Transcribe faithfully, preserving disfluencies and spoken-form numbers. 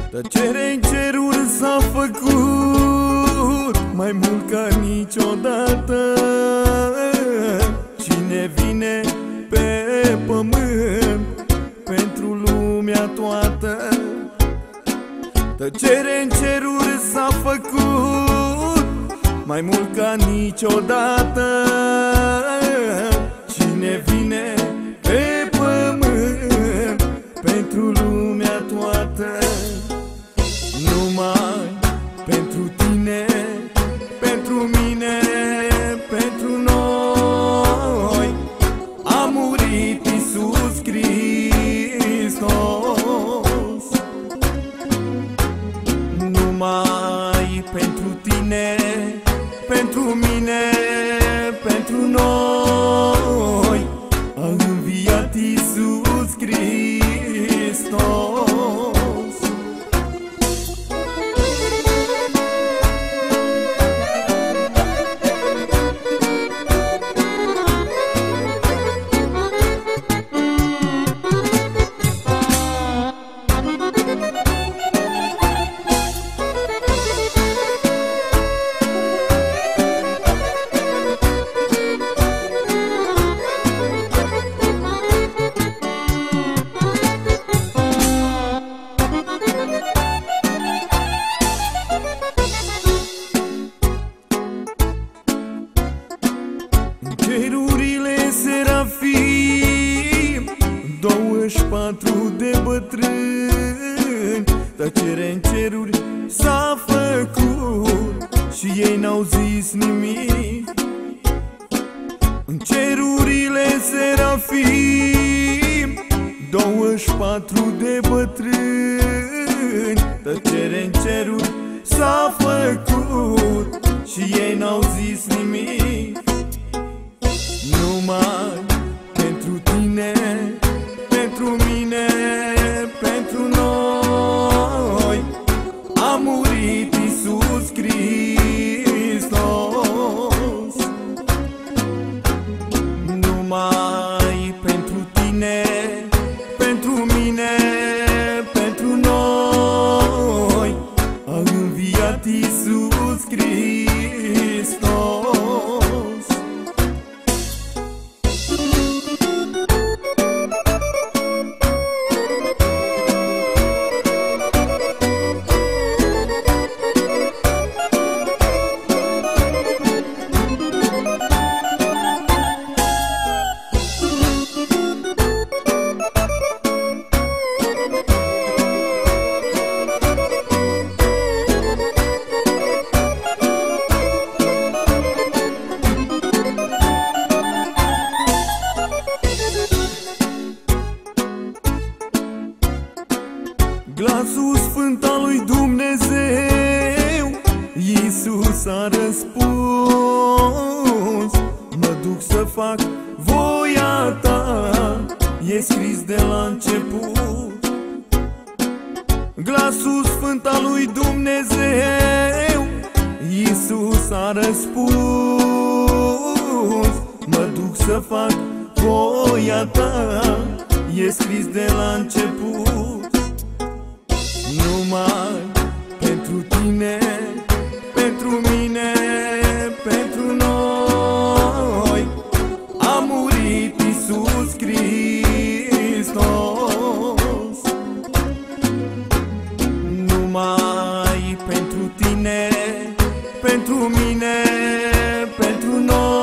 Tăcere în ceruri s-a făcut mai mult ca niciodată. Cine vine pe pământ pentru lumea toată? Tăcere în ceruri s-a făcut mai mult ca niciodată. Cine vine pe pământ pentru lumea toată? Numai pentru tine, pentru mine, pentru noi a murit Iisus Hristos. Numai pentru tine, pentru mine, pentru noi a înviat Iisus Hristos. Cerurile serafim, douăzeci patru de bătrâni, tăcere în ceruri s-a făcut și ei n-au zis nimic. În cerurile serafim, douăzeci patru de bătrâni, tăcere în ceruri s-a făcut și ei n-au zis nimic. Numai pentru tine, pentru mine, pentru noi a murit Iisus Hristos. Numai pentru tine, pentru mine, pentru noi a înviat Iisus Hristos. Glasul sfânt al lui Dumnezeu, Iisus a răspuns: mă duc să fac voia ta, e scris de la început. Glasul sfânt al lui Dumnezeu, Iisus a răspuns: mă duc să fac voia ta, e scris de la început. Numai pentru tine, pentru mine, pentru noi a murit Iisus Hristos. Numai pentru tine, pentru mine, pentru noi